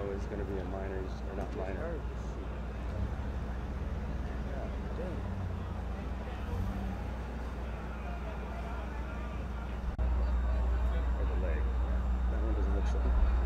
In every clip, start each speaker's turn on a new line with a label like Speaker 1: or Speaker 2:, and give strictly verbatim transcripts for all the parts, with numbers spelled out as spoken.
Speaker 1: is going to be a minors, or not minor. Or the leg. That one doesn't look so.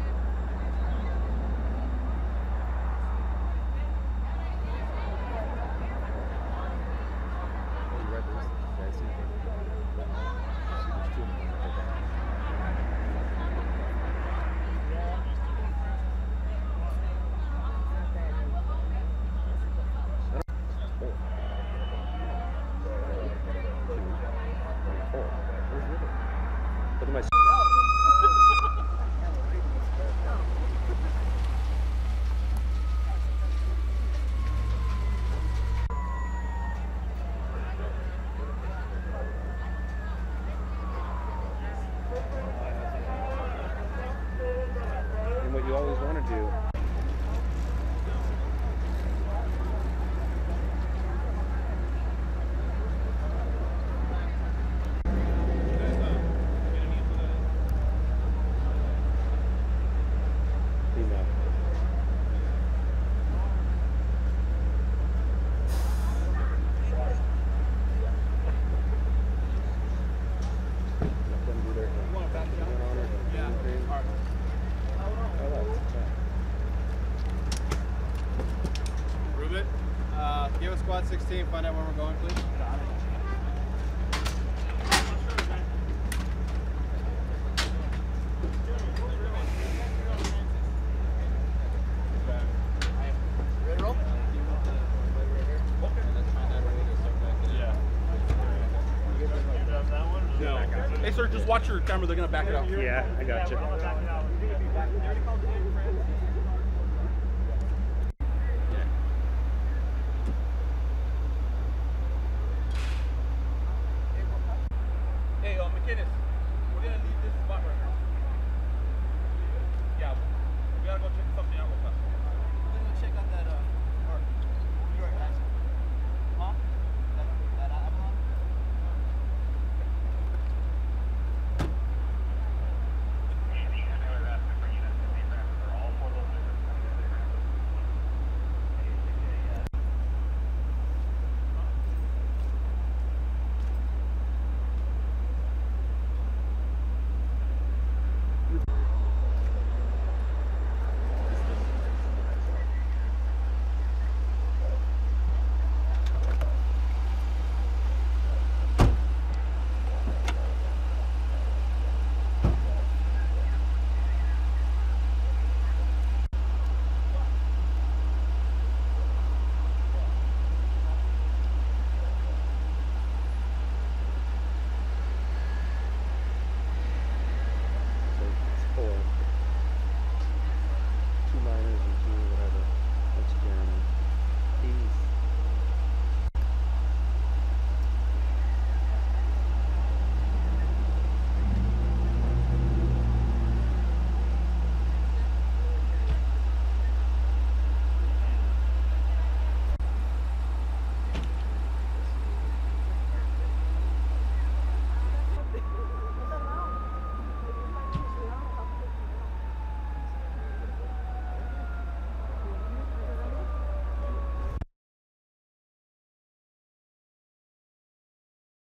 Speaker 1: What you always want to do. Female.
Speaker 2: Uh, give us squad sixteen, find out where we're going, please. Got it. Ready to roll?
Speaker 3: No. Hey sir, just watch your camera, they're gonna back it up.
Speaker 1: Yeah, I got you.
Speaker 3: Hey, uh, McKinnis, we're gonna leave this spot right here. Yeah, we gotta go check something out real fast.
Speaker 2: We're gonna check out that, uh, car. You're right, guys. Huh?